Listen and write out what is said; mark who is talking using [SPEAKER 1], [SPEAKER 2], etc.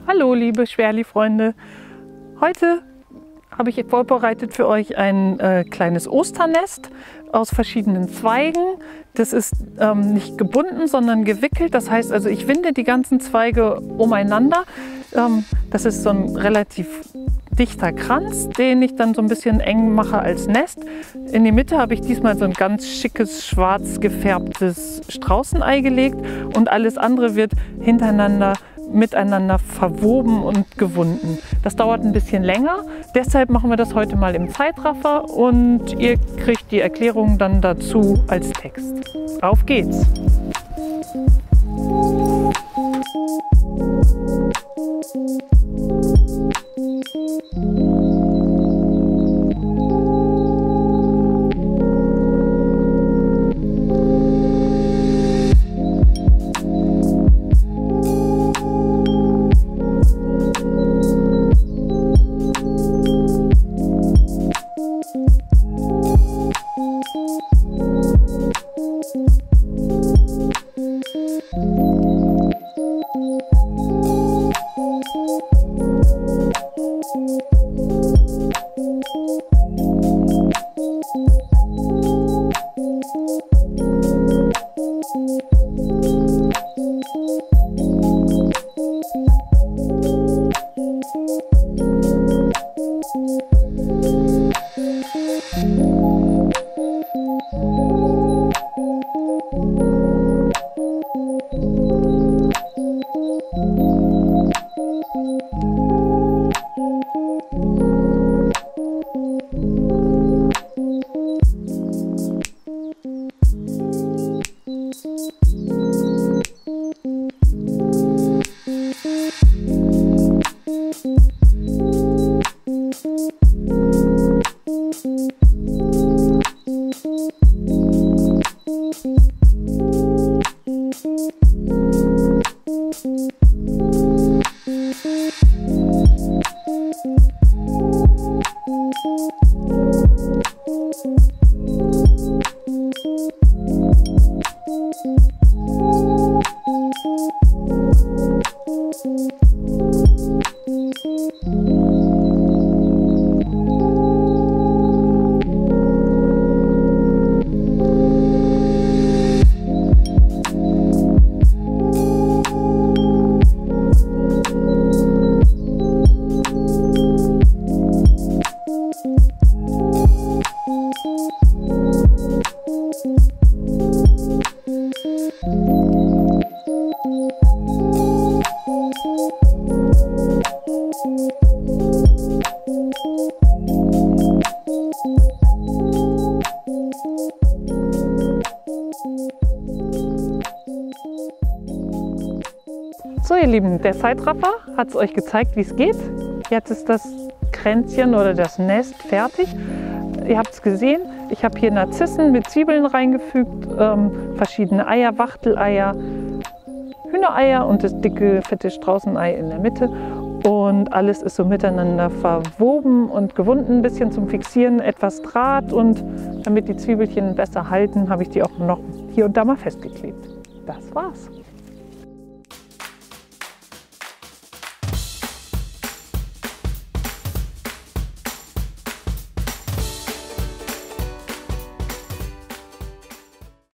[SPEAKER 1] Hallo liebe Schwerli-Freunde, heute habe ich vorbereitet für euch ein kleines Osternest aus verschiedenen Zweigen. Das ist nicht gebunden, sondern gewickelt. Das heißt also, ich winde die ganzen Zweige umeinander. Das ist so ein relativ dichter Kranz, den ich dann so ein bisschen eng mache als Nest. In die Mitte habe ich diesmal so ein ganz schickes, schwarz gefärbtes Straußenei gelegt und alles andere wird hintereinander miteinander verwoben und gewunden. Das dauert ein bisschen länger, deshalb machen wir das heute mal im Zeitraffer und ihr kriegt die Erklärung dann dazu als Text. Auf geht's! So ihr Lieben, der Zeitraffer hat es euch gezeigt, wie es geht. Jetzt ist das Kränzchen oder das Nest fertig. Ihr habt es gesehen, ich habe hier Narzissen mit Zwiebeln reingefügt, verschiedene Eier, Wachteleier, Hühnereier und das dicke, fette Straußenei in der Mitte. Und alles ist so miteinander verwoben und gewunden, ein bisschen zum Fixieren, etwas Draht, und damit die Zwiebelchen besser halten, habe ich die auch noch hier und da mal festgeklebt. Das war's.